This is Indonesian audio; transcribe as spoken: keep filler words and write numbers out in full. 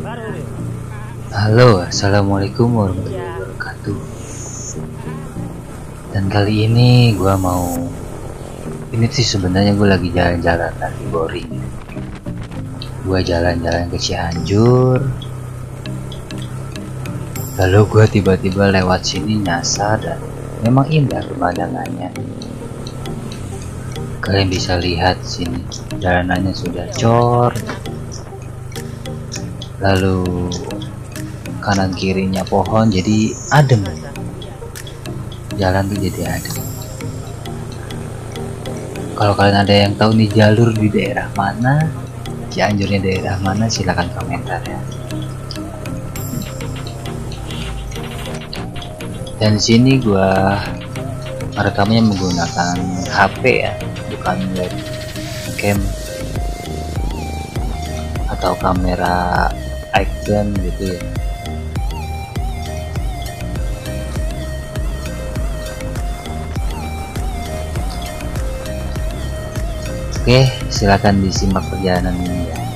Halo, assalamualaikum warahmatullahi wabarakatuh. Dan kali ini gua mau, ini sih sebenarnya gue lagi jalan-jalan lagi boring. Gua jalan-jalan ke Cianjur, lalu gua tiba-tiba lewat sini nyasar dan memang indah pemandangannya. Kalian bisa lihat sini, jalanannya sudah cor, lalu kanan kirinya pohon, jadi adem. Jalan tuh jadi adem. Kalau kalian ada yang tahu nih jalur di daerah mana, Cianjurnya daerah mana, silahkan komentar ya. Dan di sini gua merekamnya menggunakan H P ya, bukan webcam atau kamera action gitu ya. Oke, silakan disimak perjalanan ini ya.